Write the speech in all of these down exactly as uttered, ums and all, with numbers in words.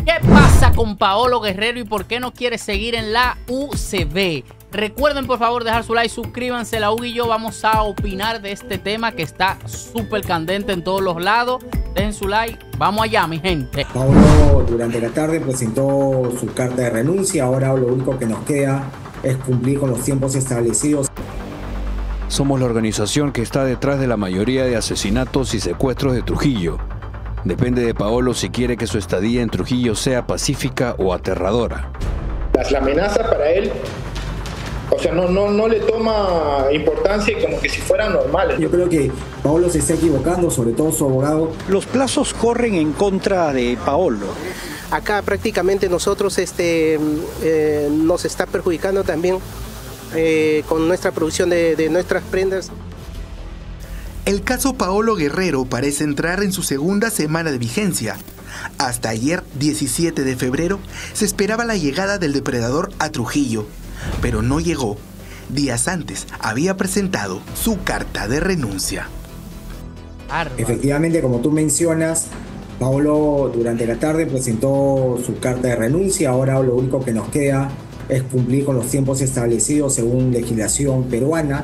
¿Qué pasa con Paolo Guerrero y por qué no quiere seguir en la U C B? Recuerden por favor dejar su like, suscríbanse. La U y yo vamos a opinar de este tema que está súper candente en todos los lados. Dejen su like, vamos allá mi gente. Paolo durante la tarde presentó su carta de renuncia. Ahora lo único que nos queda es cumplir con los tiempos establecidos. Somos la organización que está detrás de la mayoría de asesinatos y secuestros de Trujillo. Depende de Paolo si quiere que su estadía en Trujillo sea pacífica o aterradora. Las amenazas para él, o sea, no, no, no le toma importancia como que si fueran normales. Yo creo que Paolo se está equivocando, sobre todo su abogado. Los plazos corren en contra de Paolo. Acá prácticamente nosotros este, eh, nos está perjudicando también eh, con nuestra producción de, de nuestras prendas. El caso Paolo Guerrero parece entrar en su segunda semana de vigencia. Hasta ayer, diecisiete de febrero, se esperaba la llegada del depredador a Trujillo, pero no llegó. Días antes había presentado su carta de renuncia. Efectivamente, como tú mencionas, Paolo durante la tarde presentó su carta de renuncia. Ahora lo único que nos queda es cumplir con los tiempos establecidos según legislación peruana.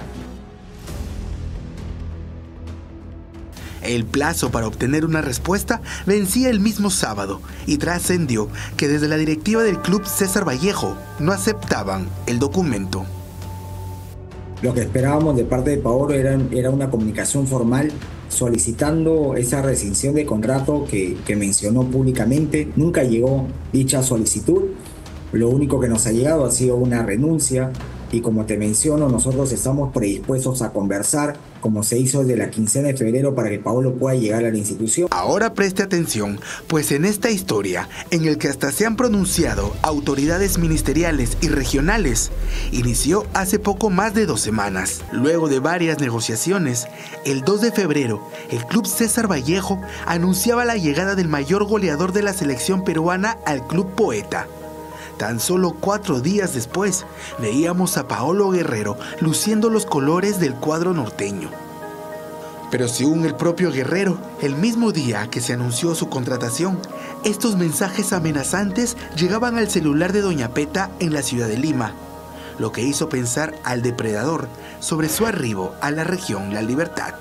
El plazo para obtener una respuesta vencía el mismo sábado y trascendió que desde la directiva del club César Vallejo no aceptaban el documento. Lo que esperábamos de parte de Paolo era, era una comunicación formal solicitando esa rescisión de contrato que, que mencionó públicamente. Nunca llegó dicha solicitud. Lo único que nos ha llegado ha sido una renuncia y como te menciono, nosotros estamos predispuestos a conversar como se hizo desde la quincena de febrero para que Paolo pueda llegar a la institución. Ahora preste atención, pues en esta historia, en el que hasta se han pronunciado autoridades ministeriales y regionales, inició hace poco más de dos semanas. Luego de varias negociaciones, el dos de febrero, el club César Vallejo anunciaba la llegada del mayor goleador de la selección peruana al club Poeta. Tan solo cuatro días después, veíamos a Paolo Guerrero luciendo los colores del cuadro norteño. Pero según el propio Guerrero, el mismo día que se anunció su contratación, estos mensajes amenazantes llegaban al celular de Doña Peta en la ciudad de Lima, lo que hizo pensar al depredador sobre su arribo a la región La Libertad.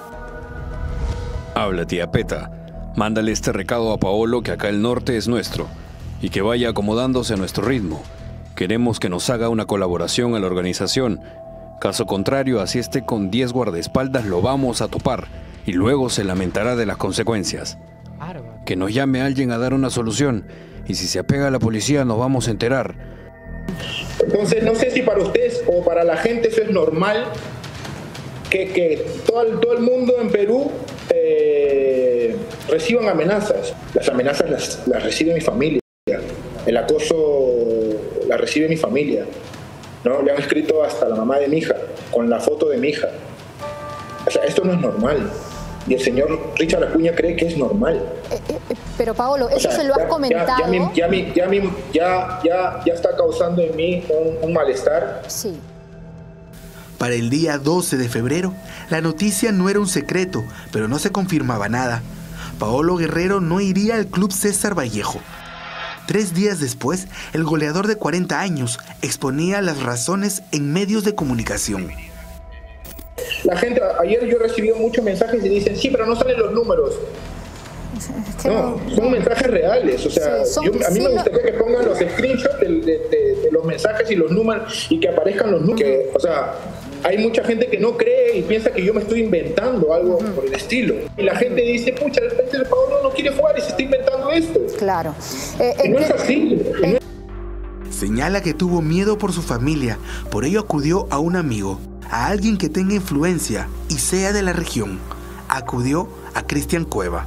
Habla, tía Peta. Mándale este recado a Paolo que acá el norte es nuestro. Y que vaya acomodándose a nuestro ritmo. Queremos que nos haga una colaboración a la organización. Caso contrario, así esté con diez guardaespaldas, lo vamos a topar y luego se lamentará de las consecuencias. Que nos llame alguien a dar una solución y si se apega a la policía nos vamos a enterar. Entonces, no sé si para ustedes o para la gente eso es normal, que, que todo, el, todo el mundo en Perú eh, reciban amenazas. Las amenazas las, las recibe mi familia. El acoso la recibe mi familia, ¿no? Le han escrito hasta la mamá de mi hija, con la foto de mi hija. O sea, esto no es normal. Y el señor Richard Acuña cree que es normal. Eh, eh, pero Paolo, ¿eso o sea, se lo has ya, comentado? Ya, ya, ya, ya, ya, ya, ya, ya está causando en mí un, un malestar. Sí. Para el día doce de febrero, la noticia no era un secreto, pero no se confirmaba nada. Paolo Guerrero no iría al club César Vallejo. Tres días después, el goleador de cuarenta años exponía las razones en medios de comunicación. La gente, ayer yo recibí muchos mensajes y dicen, sí, pero no salen los números. Es que no, no, son mensajes reales. O sea, sí, son, yo, a mí sí, me gustaría no. que pongan los screenshots de, de, de, de los mensajes y los números y que aparezcan los números. Uh-huh. O sea, hay mucha gente que no cree y piensa que yo me estoy inventando algo uh-huh. por el estilo. Y la gente dice, pucha, de repente el Paolo no quiere jugar y se está inventando esto. Claro. Eh, y no eh, es así. Eh. Señala que tuvo miedo por su familia, por ello acudió a un amigo, a alguien que tenga influencia y sea de la región. Acudió a Cristian Cueva.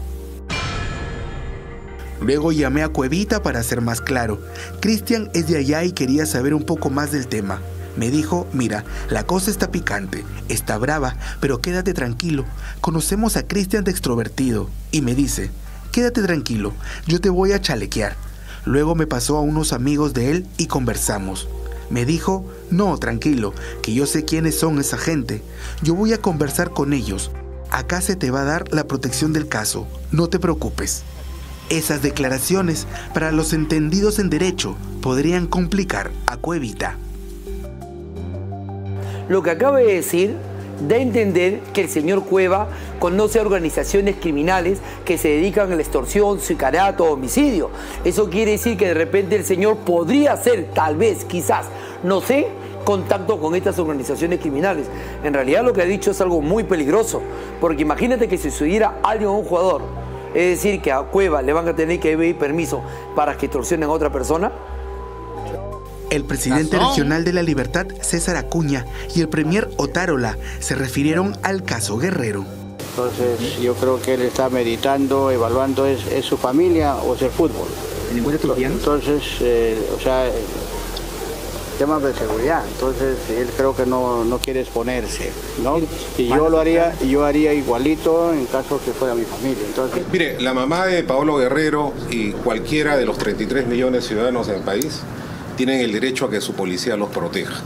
Luego llamé a Cuevita para ser más claro. Cristian es de allá y quería saber un poco más del tema. Me dijo, mira, la cosa está picante, está brava, pero quédate tranquilo. Conocemos a Cristian de extrovertido. Y me dice, quédate tranquilo, yo te voy a chalequear. Luego me pasó a unos amigos de él y conversamos. Me dijo, no, tranquilo, que yo sé quiénes son esa gente. Yo voy a conversar con ellos. Acá se te va a dar la protección del caso, no te preocupes. Esas declaraciones, para los entendidos en derecho, podrían complicar a Cuevita. Lo que acaba de decir da a entender que el señor Cueva conoce a organizaciones criminales que se dedican a la extorsión, sicariato, homicidio. Eso quiere decir que de repente el señor podría hacer, tal vez, quizás, no sé, contacto con estas organizaciones criminales. En realidad lo que ha dicho es algo muy peligroso, porque imagínate que si subiera alguien a un jugador, es decir, que a Cueva le van a tener que pedir permiso para que extorsionen a otra persona. El presidente Razón. regional de La Libertad, César Acuña, y el premier Otárola se refirieron al caso Guerrero. Entonces yo creo que él está meditando, evaluando es, es su familia o es el fútbol. Entonces, eh, o sea, temas de seguridad. Entonces él creo que no, no quiere exponerse, ¿no? Y yo lo haría, yo haría igualito en caso que fuera mi familia. Entonces, mire, la mamá de Paolo Guerrero y cualquiera de los treinta y tres millones de ciudadanos del país tienen el derecho a que su policía los proteja.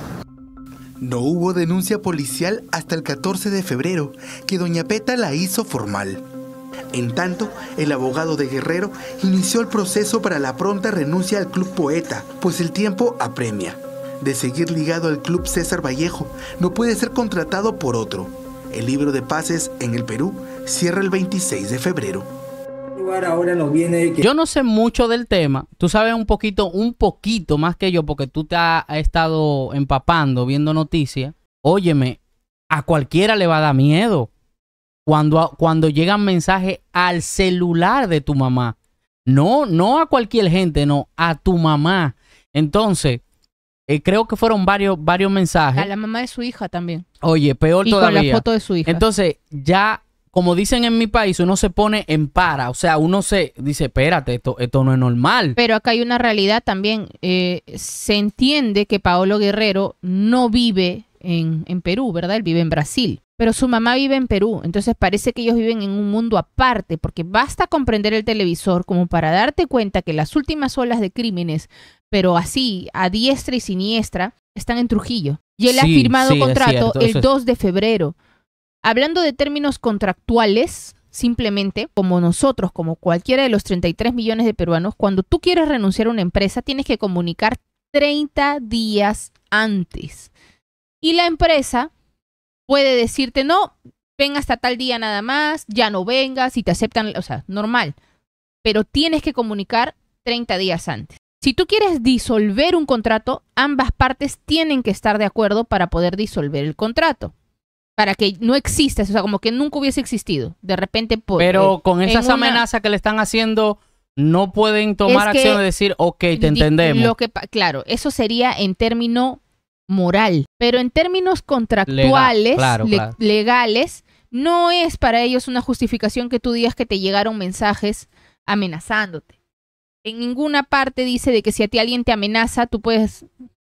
No hubo denuncia policial hasta el catorce de febrero, que doña Peta la hizo formal. En tanto, el abogado de Guerrero inició el proceso para la pronta renuncia al Club Poeta, pues el tiempo apremia. De seguir ligado al Club César Vallejo, no puede ser contratado por otro. El libro de pases en el Perú cierra el veintiséis de febrero. Ahora nos viene que... Yo no sé mucho del tema. Tú sabes un poquito, un poquito más que yo, porque tú te has, has estado empapando, viendo noticias. Óyeme, a cualquiera le va a dar miedo cuando, cuando llegan mensajes al celular de tu mamá. No, no a cualquier gente, no, a tu mamá. Entonces, eh, creo que fueron varios, varios mensajes. A la mamá de su hija también. Oye, peor y todavía. Con la foto de su hija. Entonces, ya... Como dicen en mi país, uno se pone en para. O sea, uno se dice, espérate, esto, esto no es normal. Pero acá hay una realidad también. Eh, se entiende que Paolo Guerrero no vive en, en Perú, ¿verdad? Él vive en Brasil. Pero su mamá vive en Perú. Entonces parece que ellos viven en un mundo aparte. Porque basta con prender el televisor como para darte cuenta que las últimas olas de crímenes, pero así, a diestra y siniestra, están en Trujillo. Y él sí, ha firmado sí, contrato el dos de febrero. Hablando de términos contractuales, simplemente, como nosotros, como cualquiera de los treinta y tres millones de peruanos, cuando tú quieres renunciar a una empresa, tienes que comunicar treinta días antes. Y la empresa puede decirte, no, ven hasta tal día nada más, ya no vengas, y te aceptan, o sea, normal. Pero tienes que comunicar treinta días antes. Si tú quieres disolver un contrato, ambas partes tienen que estar de acuerdo para poder disolver el contrato. Para que no exista, o sea, como que nunca hubiese existido. De repente... Por, Pero eh, con esas una... amenazas que le están haciendo, no pueden tomar es acción de decir, ok, te entendemos. Lo que, claro, eso sería en término moral. Pero en términos contractuales, Legal, claro, le, claro. legales, no es para ellos una justificación que tú digas que te llegaron mensajes amenazándote. En ninguna parte dice de que si a ti alguien te amenaza, tú puedes...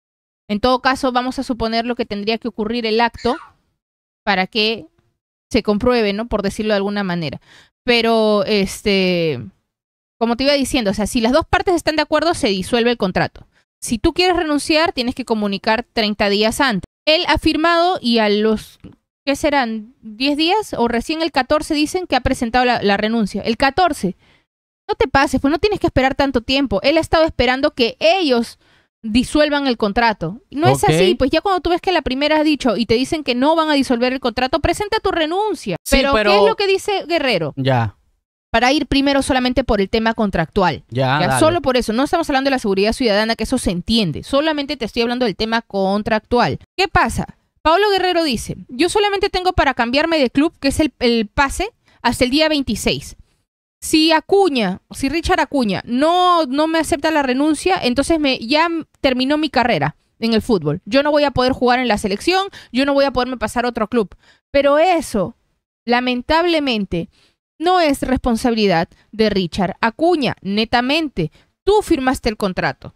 En todo caso, vamos a suponer lo que tendría que ocurrir el acto para que se compruebe, ¿no? Por decirlo de alguna manera. Pero, este, como te iba diciendo, o sea, si las dos partes están de acuerdo, se disuelve el contrato. Si tú quieres renunciar, tienes que comunicar treinta días antes. Él ha firmado y a los, ¿qué serán? ¿diez días? O recién el catorce dicen que ha presentado la, la renuncia. El catorce. No te pases, pues no tienes que esperar tanto tiempo. Él ha estado esperando que ellos disuelvan el contrato. No es okay. así, pues ya cuando tú ves que la primera has dicho y te dicen que no van a disolver el contrato, presenta tu renuncia. Sí, pero, pero, ¿qué es lo que dice Guerrero? Ya. Para ir primero solamente por el tema contractual. Ya, ya solo por eso. No estamos hablando de la seguridad ciudadana, que eso se entiende. Solamente te estoy hablando del tema contractual. ¿Qué pasa? Paolo Guerrero dice, yo solamente tengo para cambiarme de club, que es el, el pase, hasta el día veintiséis. Si Acuña, si Richard Acuña no, no me acepta la renuncia, entonces me, ya terminó mi carrera en el fútbol. Yo no voy a poder jugar en la selección, yo no voy a poderme pasar a otro club. Pero eso, lamentablemente, no es responsabilidad de Richard Acuña, netamente. Tú firmaste el contrato.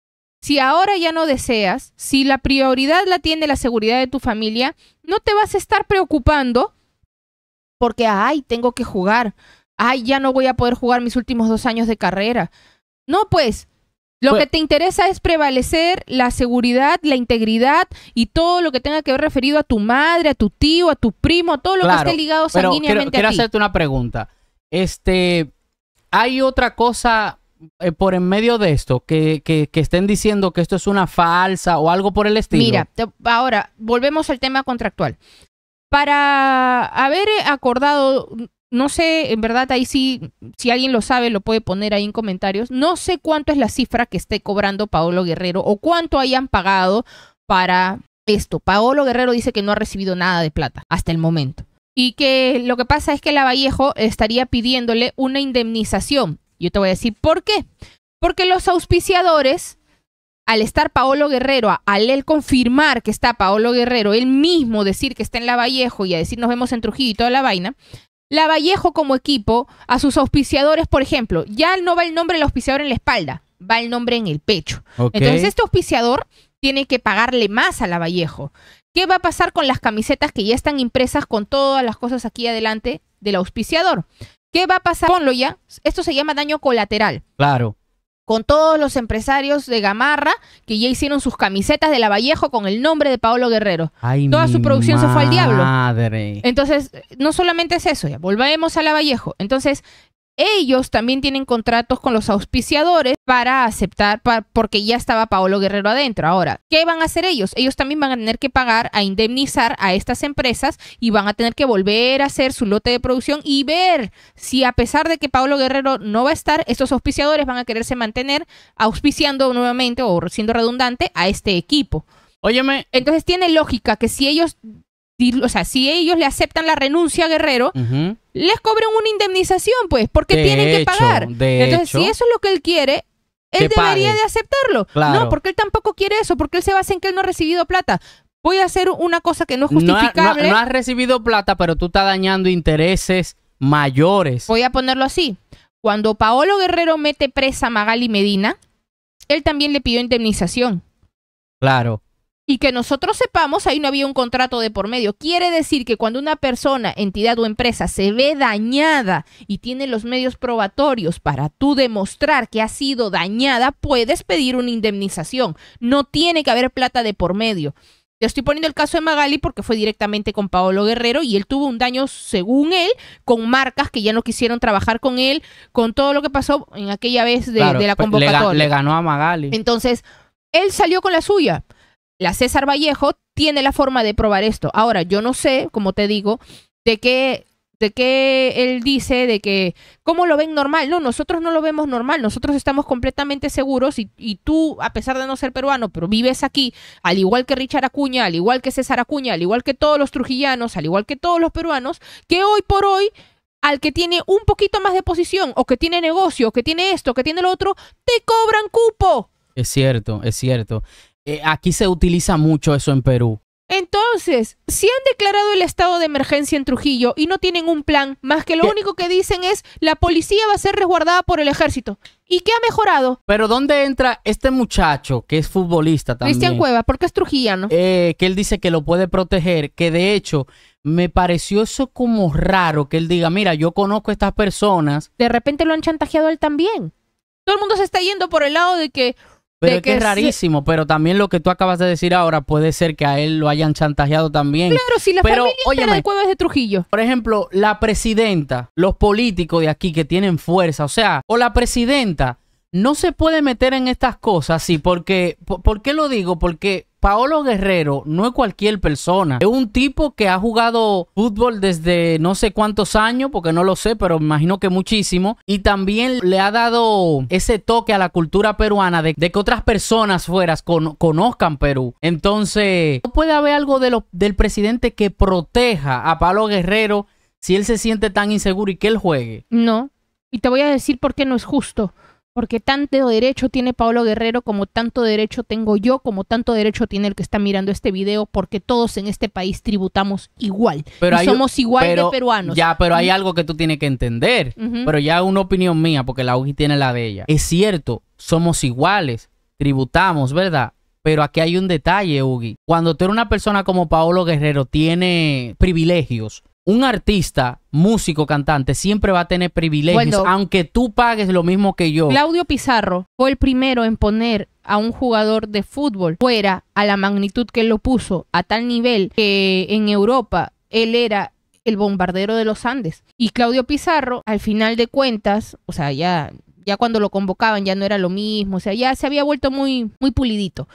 Si ahora ya no deseas, si la prioridad la tiene la seguridad de tu familia, no te vas a estar preocupando porque, ay, tengo que jugar. Ay, ya no voy a poder jugar mis últimos dos años de carrera. No, pues, lo pues, que te interesa es prevalecer la seguridad, la integridad y todo lo que tenga que ver referido a tu madre, a tu tío, a tu primo, todo lo claro, que esté ligado sanguíneamente quiero, quiero a ti. hacerte una pregunta. Este, hay otra cosa eh, por en medio de esto, que, que, que estén diciendo que esto es una falsa o algo por el estilo. Mira, te, ahora volvemos al tema contractual. Para haber acordado, no sé, en verdad ahí sí, si alguien lo sabe, lo puede poner ahí en comentarios. No sé cuánto es la cifra que esté cobrando Paolo Guerrero o cuánto hayan pagado para esto. Paolo Guerrero dice que no ha recibido nada de plata hasta el momento. Y que lo que pasa es que Lavallejo estaría pidiéndole una indemnización. Yo te voy a decir por qué. Porque los auspiciadores, al estar Paolo Guerrero, al él confirmar que está Paolo Guerrero, él mismo decir que está en Lavallejo y a decir nos vemos en Trujillo y toda la vaina, Lavallejo como equipo, a sus auspiciadores, por ejemplo, ya no va el nombre del auspiciador en la espalda, va el nombre en el pecho. Okay. Entonces este auspiciador tiene que pagarle más a Lavallejo. ¿Qué va a pasar con las camisetas que ya están impresas con todas las cosas aquí adelante del auspiciador? ¿Qué va a pasar? Ponlo ya. Esto se llama daño colateral. Claro. Con todos los empresarios de Gamarra que ya hicieron sus camisetas de Lavallejo con el nombre de Paolo Guerrero. Ay, toda su producción se fue al diablo. Madre. Entonces, no solamente es eso, ya volvemos a Lavallejo. Entonces, ellos también tienen contratos con los auspiciadores para aceptar, para, porque ya estaba Paolo Guerrero adentro. Ahora, ¿qué van a hacer ellos? Ellos también van a tener que pagar, a indemnizar a estas empresas y van a tener que volver a hacer su lote de producción y ver si a pesar de que Paolo Guerrero no va a estar, estos auspiciadores van a quererse mantener auspiciando nuevamente o siendo redundante a este equipo. Óyeme. Entonces tiene lógica que si ellos... O sea, si ellos le aceptan la renuncia a Guerrero, uh-huh. les cobren una indemnización, pues, porque de tienen que hecho, pagar. De Entonces, hecho, si eso es lo que él quiere, él debería pague. de aceptarlo. Claro. No, porque él tampoco quiere eso, porque él se basa en que él no ha recibido plata. Voy a hacer una cosa que no es justificable. No, no, no has recibido plata, pero tú estás dañando intereses mayores. Voy a ponerlo así. Cuando Paolo Guerrero mete presa a Magali Medina, él también le pidió indemnización. Claro. Y que nosotros sepamos, ahí no había un contrato de por medio. Quiere decir que cuando una persona, entidad o empresa se ve dañada y tiene los medios probatorios para tú demostrar que ha sido dañada, puedes pedir una indemnización. No tiene que haber plata de por medio. Te estoy poniendo el caso de Magali porque fue directamente con Paolo Guerrero y él tuvo un daño, según él, con marcas que ya no quisieron trabajar con él, con todo lo que pasó en aquella vez de, claro, de la convocatoria. Le, le ganó a Magali. Entonces, él salió con la suya. La César Vallejo tiene la forma de probar esto. Ahora, yo no sé, como te digo, de qué, de qué él dice, de que cómo lo ven normal. No, nosotros no lo vemos normal. Nosotros estamos completamente seguros y, y tú, a pesar de no ser peruano, pero vives aquí, al igual que Richard Acuña, al igual que César Acuña, al igual que todos los trujillanos, al igual que todos los peruanos, que hoy por hoy, al que tiene un poquito más de posición, o que tiene negocio, o que tiene esto, o que tiene lo otro, te cobran cupo. Es cierto, es cierto. Eh, aquí se utiliza mucho eso en Perú. Entonces, si han declarado el estado de emergencia en Trujillo y no tienen un plan, más que lo ¿Qué? único que dicen es la policía va a ser resguardada por el ejército. ¿Y qué ha mejorado? Pero ¿dónde entra este muchacho que es futbolista también? Cristian Cueva, porque es trujillano. Eh, que él dice que lo puede proteger, que de hecho me pareció eso como raro que él diga, mira, yo conozco a estas personas. De repente lo han chantajeado a él también. Todo el mundo se está yendo por el lado de que... Pero es que es rarísimo, pero también lo que tú acabas de decir ahora puede ser que a él lo hayan chantajeado también. Claro, si la pero, familia óyeme, de Cueva es de Trujillo. Por ejemplo, la presidenta, los políticos de aquí que tienen fuerza, o sea, o la presidenta no se puede meter en estas cosas, sí, porque, ¿por, ¿por qué lo digo? Porque Paolo Guerrero no es cualquier persona. Es un tipo que ha jugado fútbol desde no sé cuántos años, porque no lo sé, pero me imagino que muchísimo. Y también le ha dado ese toque a la cultura peruana de, de que otras personas fuera con, conozcan Perú. Entonces, ¿no puede haber algo de lo, del presidente que proteja a Paolo Guerrero si él se siente tan inseguro y que él juegue? No. Y te voy a decir por qué no es justo. Porque tanto derecho tiene Paolo Guerrero como tanto derecho tengo yo, como tanto derecho tiene el que está mirando este video, porque todos en este país tributamos igual. Pero y hay, somos igual pero, de peruanos. Ya, pero hay algo que tú tienes que entender. Uh-huh. Pero ya una opinión mía, porque la U G I tiene la de ella. Es cierto, somos iguales, tributamos, ¿verdad? Pero aquí hay un detalle, Ugi. Cuando tú eres una persona como Paolo Guerrero, tiene privilegios. Un artista, músico, cantante, siempre va a tener privilegios, bueno, aunque tú pagues lo mismo que yo. Claudio Pizarro fue el primero en poner a un jugador de fútbol fuera a la magnitud que él lo puso, a tal nivel que en Europa él era el bombardero de los Andes. Y Claudio Pizarro, al final de cuentas, o sea, ya, ya cuando lo convocaban ya no era lo mismo, o sea, ya se había vuelto muy, muy pulidito.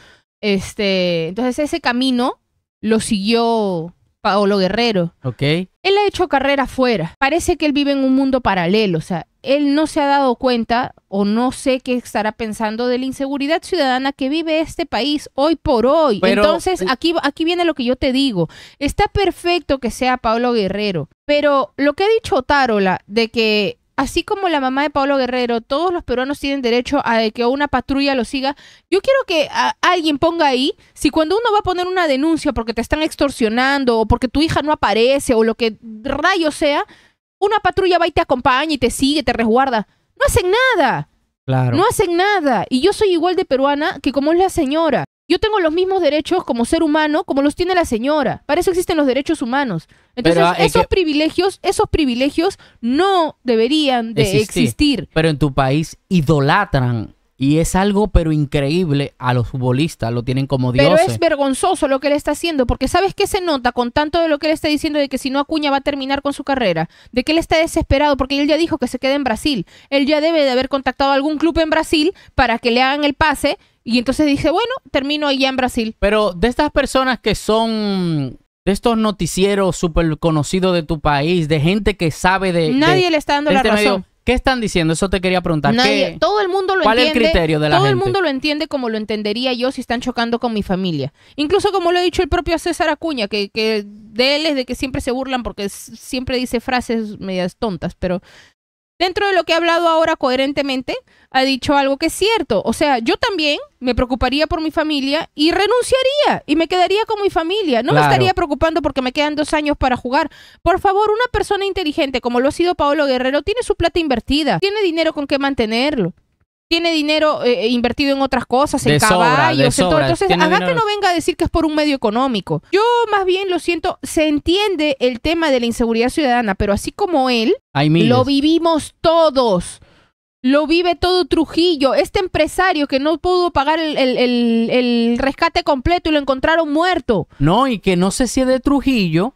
Este, entonces ese camino lo siguió Paolo Guerrero. Ok. Él ha hecho carrera afuera. Parece que él vive en un mundo paralelo. O sea, él no se ha dado cuenta o no sé qué estará pensando de la inseguridad ciudadana que vive este país hoy por hoy. Pero, entonces, aquí, aquí viene lo que yo te digo. Está perfecto que sea Paolo Guerrero, pero lo que ha dicho Tarola de que así como la mamá de Paolo Guerrero, todos los peruanos tienen derecho a que una patrulla lo siga. Yo quiero que a, alguien ponga ahí, si cuando uno va a poner una denuncia porque te están extorsionando o porque tu hija no aparece o lo que rayo sea, una patrulla va y te acompaña y te sigue, te resguarda. No hacen nada. Claro. No hacen nada. Y yo soy igual de peruana que como es la señora. Yo tengo los mismos derechos como ser humano como los tiene la señora. Para eso existen los derechos humanos. Entonces, Pero, esos que... privilegios, esos privilegios no deberían de existir. existir. Pero en tu país idolatran. Y es algo pero increíble a los futbolistas, lo tienen como dioses. Pero es vergonzoso lo que él está haciendo, porque ¿sabes qué se nota con tanto de lo que él está diciendo de que si no Acuña va a terminar con su carrera? De que él está desesperado porque él ya dijo que se queda en Brasil. Él ya debe de haber contactado a algún club en Brasil para que le hagan el pase y entonces dice, bueno, termino allá en Brasil. Pero de estas personas que son... de estos noticieros súper conocidos de tu país, de gente que sabe de... Nadie de, le está dando de la este razón. Medio, ¿qué están diciendo? Eso te quería preguntar. Nadie, ¿Qué, todo el mundo lo ¿Cuál entiende. es el criterio de la todo gente? el mundo lo entiende como lo entendería yo si están chocando con mi familia. Incluso como lo ha dicho el propio César Acuña, que, que de él es de que siempre se burlan porque siempre dice frases medias tontas, pero dentro de lo que ha hablado ahora coherentemente, ha dicho algo que es cierto. O sea, yo también me preocuparía por mi familia y renunciaría y me quedaría con mi familia. No Claro. me estaría preocupando porque me quedan dos años para jugar. Por favor, una persona inteligente como lo ha sido Paolo Guerrero tiene su plata invertida, tiene dinero con qué mantenerlo. Tiene dinero eh, invertido en otras cosas, en De sobra, caballos, de en todo. sobra. Entonces, Tiene acá dinero. que no venga a decir que es por un medio económico. Yo más bien lo siento, se entiende el tema de la inseguridad ciudadana, pero así como él, Hay miles. lo vivimos todos. Lo vive todo Trujillo. Este empresario que no pudo pagar el, el, el, el rescate completo y lo encontraron muerto. No, y que no sé si es de Trujillo,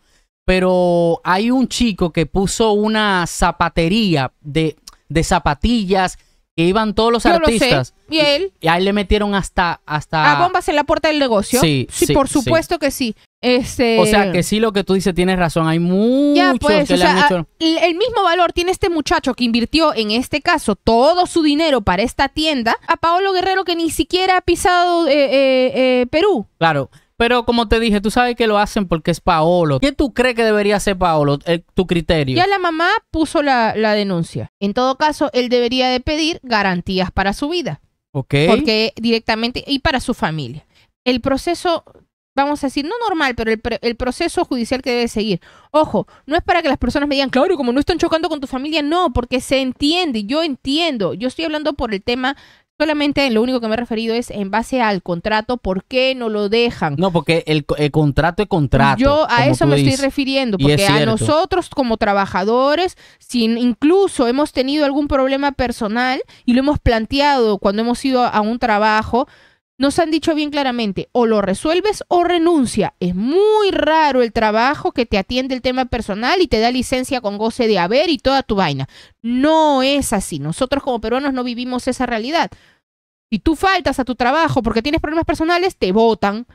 pero hay un chico que puso una zapatería de, de zapatillas que iban todos los Yo lo artistas. sé. ¿Y él? Y ahí le metieron hasta... hasta... ¿A bombas en la puerta del negocio? Sí, sí, por sí. supuesto que sí. Este... O sea, que sí, lo que tú dices tienes razón. Hay muchos Ya, pues, que o le han sea, hecho... a- el el mismo valor tiene este muchacho que invirtió, en este caso, todo su dinero para esta tienda, a Paolo Guerrero que ni siquiera ha pisado eh, eh, eh, Perú. Claro, pero como te dije, tú sabes que lo hacen porque es Paolo. ¿Qué tú crees que debería hacer Paolo? El- tu criterio. Ya la mamá puso la, la denuncia. En todo caso, él debería de pedir garantías para su vida. Ok. Porque directamente, y para su familia. El proceso, vamos a decir, no normal, pero el, pre- el proceso judicial que debe seguir. Ojo, no es para que las personas me digan, claro, como no están chocando con tu familia, no, porque se entiende, yo entiendo. Yo estoy hablando por el tema, solamente lo único que me he referido es en base al contrato, ¿por qué no lo dejan? No, porque el, el contrato es contrato. Yo a como eso tú me estoy dices. refiriendo, Y porque es a cierto. nosotros como trabajadores, si incluso hemos tenido algún problema personal y lo hemos planteado cuando hemos ido a un trabajo, nos han dicho bien claramente, o lo resuelves o renuncia. Es muy raro el trabajo que te atiende el tema personal y te da licencia con goce de haber y toda tu vaina. No es así. Nosotros como peruanos no vivimos esa realidad. Si tú faltas a tu trabajo porque tienes problemas personales, te votan.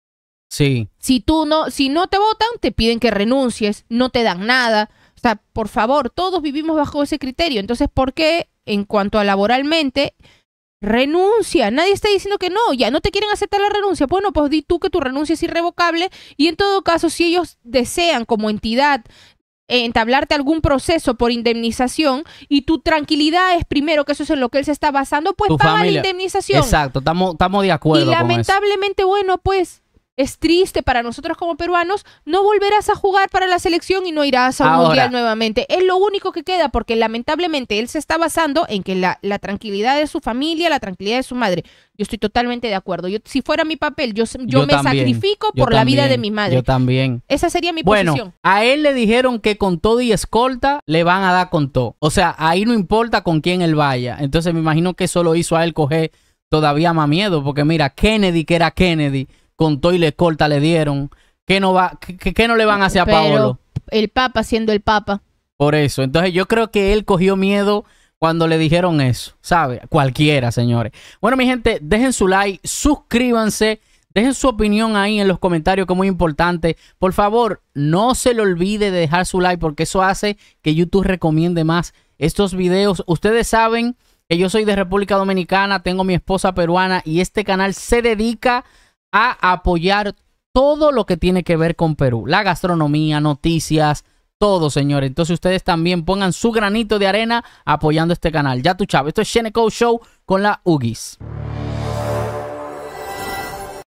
Sí. Si tú no, si no te votan, te piden que renuncies, no te dan nada. O sea, por favor, todos vivimos bajo ese criterio. Entonces, ¿por qué en cuanto a laboralmente renuncia? Nadie está diciendo que no, ya no te quieren aceptar la renuncia. Bueno, pues di tú que tu renuncia es irrevocable y en todo caso, si ellos desean como entidad eh, entablarte algún proceso por indemnización y tu tranquilidad es primero, que eso es en lo que él se está basando, pues Tu paga la familia. indemnización. Exacto, estamos estamos de acuerdo Y con eso. lamentablemente, bueno, pues es triste para nosotros como peruanos, no volverás a jugar para la selección y no irás a un Ahora. mundial nuevamente. Es lo único que queda, porque lamentablemente él se está basando en que la, la tranquilidad de su familia, la tranquilidad de su madre. Yo estoy totalmente de acuerdo. Yo, si fuera mi papel, yo, yo, me también, sacrifico yo por la vida también, de mi madre. Yo también. Esa sería mi Bueno, posición. a él le dijeron que con todo y escolta le van a dar con todo. O sea, ahí no importa con quién él vaya. Entonces me imagino que eso lo hizo a él coger todavía más miedo. Porque mira, Kennedy, que era Kennedy, con todo y la escolta le dieron. ¿Qué no, va, qué, qué no le van a hacer a Pero, Paolo? el Papa siendo el Papa. Por eso, entonces yo creo que él cogió miedo cuando le dijeron eso, ¿sabe? Cualquiera, señores. Bueno, mi gente, dejen su like, suscríbanse, dejen su opinión ahí en los comentarios, que es muy importante. Por favor, no se le olvide de dejar su like, porque eso hace que YouTube recomiende más estos videos. Ustedes saben que yo soy de República Dominicana, tengo mi esposa peruana y este canal se dedica a apoyar todo lo que tiene que ver con Perú. La gastronomía, noticias, todo, señores. Entonces ustedes también pongan su granito de arena apoyando este canal. Ya tú, chavo. Esto es Sheneco Show con la Ugis.